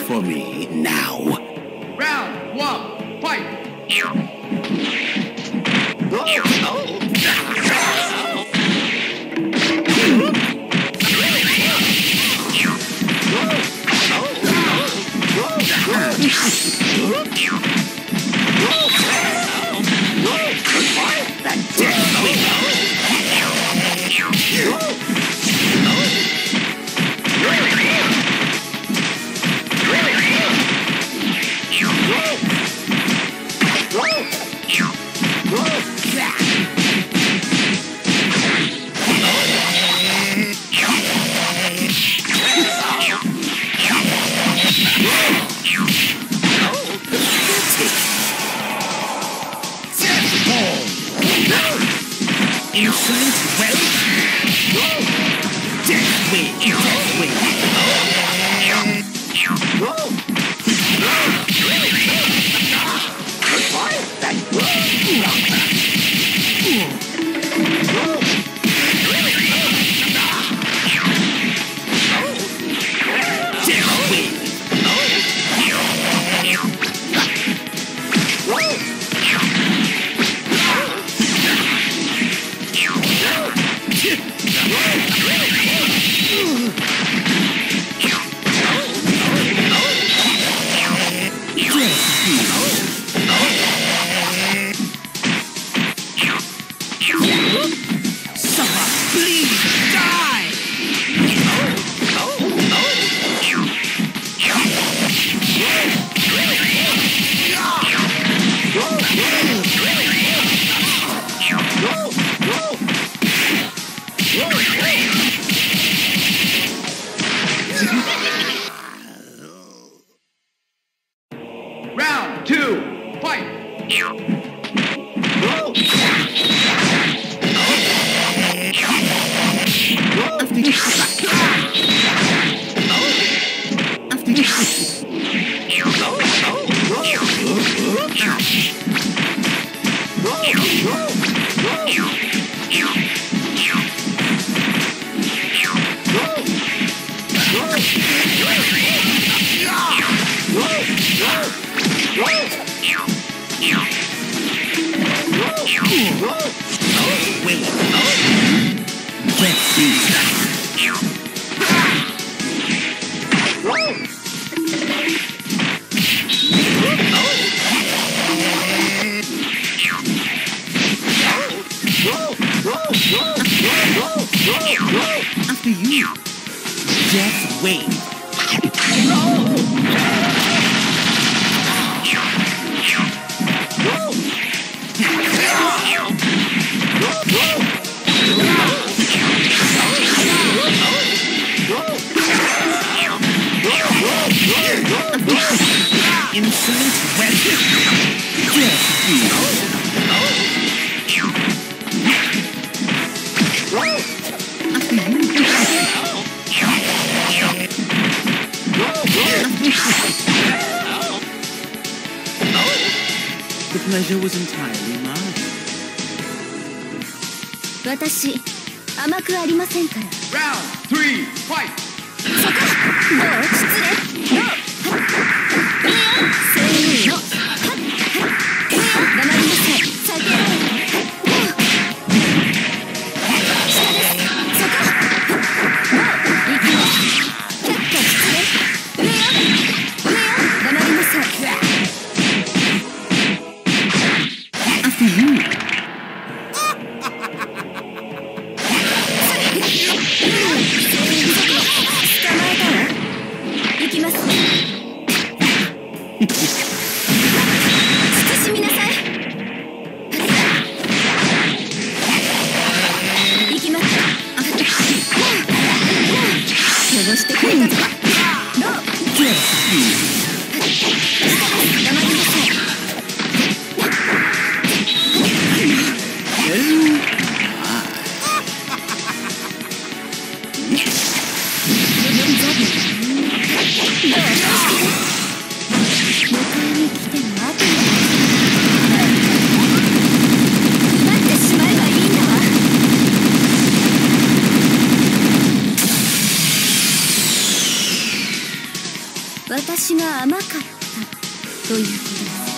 for me now. Round 1, fight! Round 2, fight! After you, Death Wave. Infinite weapon. Death Wave. The pleasure was entirely mine. 私、甘くありませんから。 Round 3, fight! そこ、もう失礼。の、せーの、黙りなさい。さて、下です。そこ、もう行きます。却下失礼。上よ、黙りなさい。 After you. 行きます。慎みなさい。行きます。汚してくれたぞ。どう？黙りなさい。私私が甘かったということです。